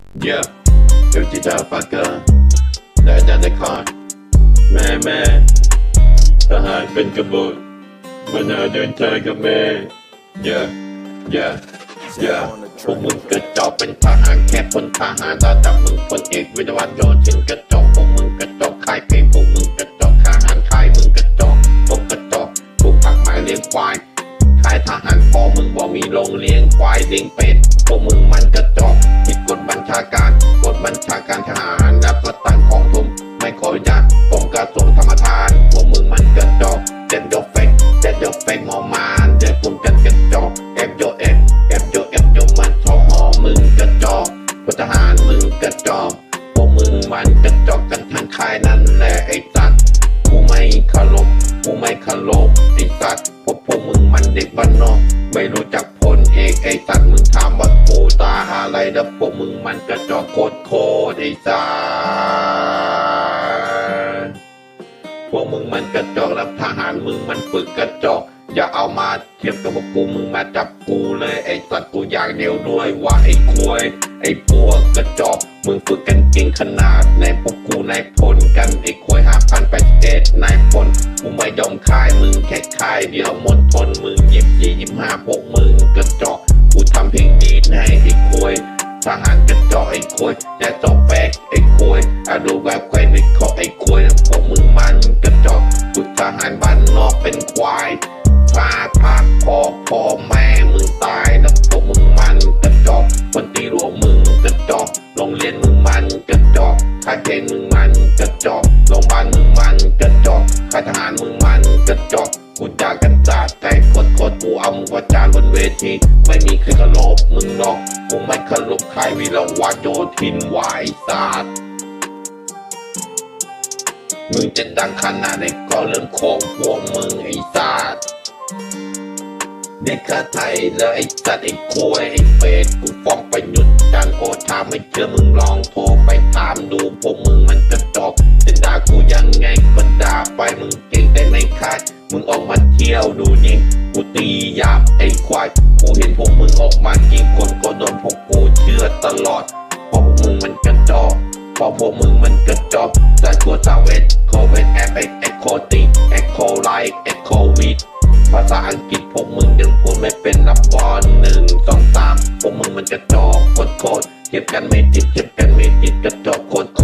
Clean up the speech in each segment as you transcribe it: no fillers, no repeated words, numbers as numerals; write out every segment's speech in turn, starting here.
Yeah, dirty fucker ได้ดันได้คอนแม่ทหารเป็นกบฏมาหน้าเดินทางกับแม่ Yeah พวกมึงกระจอกเป็นทหารแค่พลทหารระดับมึงพลเอกวิทยาวัฒน์โยธินกระจอกพวกมึงกระจอกค่ายเพลงพวกมึงกระจอกทหารค่ายมึงกระจอกพวกกระจอกถูกผักไม้เลี้ยงควายค่ายทหารพอมึงบอกมีโรงเลี้ยงควายเลี้ยงเป็ดพวกมึงมันกระจอกผิดกฎบัญชาการทหารนับประตันของทุมไม่ขออนุญาตกรมกระทรวงธรรมทานพวกมึงมันกระจอกเจ็ดยกเฟกหมอมานเดินปุ่มกันกระจอกเอฟโยมันทอหอมึงกระจอกพลทหารมึงกระจอกพวกมึงมันกระจอกกันทั้งค่ายนั่นแหละไอ้สัตว์กูไม่เคารพไอ้สัตว์พวกมึงมันเด็กบ้านนอกไม่รู้จักพลเอกไอ้สัตว์มึงถามว่ากูตาอะไรแล้วพวกมึงมันกระจอกโคตรไอ้สัตว์พวกมึงมันกระจอกแล้วทหารมึงมันฝึกกระจอกอย่าเอามาเทียบกับพวกกูมึงมาจับกูเลยไอ้สัตว์กูอยากเดียวด้วยว่าไอ้ควยไอ้พวกกระจอกมึงฝึกกันเก่งขนาดในพวกกูนายพลกันไอ้ควย5,087นายพลกูไม่ยอมขายมึงแค่ขายเดียวหมดทนมึง24-25พวกมึงกระจอกกูทำเพลงดีให้ไอ้ควยทหารกระจอกไอ้ควยและจอกแบกไอ้ควยดูแบบใครไม่ขอไอ้ควยพวกมึงมันกระจอกกูทหารบ้านนอกเป็นควายพักพ่อแม่มึงตายแล้วพวกมึงมันกระจอกคนตีรัวมึงกระจอกโรงเรียนมึงมันกระจอกค่ายเพลงมึงมันกระจอกโรงพยาบาลมึงมันกระจอกค่ายทหารมึงมันกระจอกกูจากกันสาดใจโคตรกูเอามึงประจานบนเวทีไม่มีใครเคารพมึงหรอกกูไม่เคารพใครวิรวัฒน์โยธินวายศาสตร์มึงจะดังขนาดไหนก็เรื่องของพวกมึงไอ้ศาสตร์เด็กข้าไทยแล้วไอ้สัตว์ไอ้ควยไอ้เป็ดกูฟ้องไปหยุดจันโอชาไม่เชื่อมึงลองโทรไปถามดูพวกมึงมันกระจอกจะด่ากูยังไงก็ด่าไปมึงเก่งแต่ในค่ายมึงออกมาเที่ยวดูนี่กูตีหยาบไอ้ควายกูเห็นพวกมึงออกมากี่คนก็โดนพวกกูเชื่อตลอดเพราะพวกมึงมันกระจอกเพราะพวกมึงมันกระจอกแต่ตัวซาเวตโคเวตแอปเอ็กโคติเอ็กโคไลท์เอ็กโควิดภาษาอังกฤษพวกมึงยังพูดไม่เป็นนับบอล1 2 3พวกมึงมันกระจอกโคตรเทียบกันไม่ติดกระจอกโคตร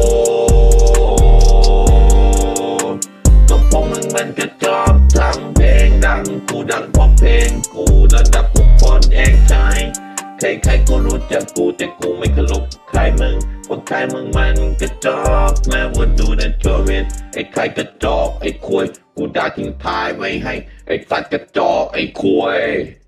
พวกมึงมันกระจอกทำเพลงดังกูดังเพราะเพลงกูระดับทุกคนเองใช่ใครก็รู้จักกูแต่กูไม่เคารพใครมึงพวกใครมึงมันกระจอกแม้ว่าดูในจอเวนไอ้ใครกระจอกไอ้ควยกูด่าทิ้งท้ายไว้ให้ไอ้สัตว์กระจอกไอ้ควย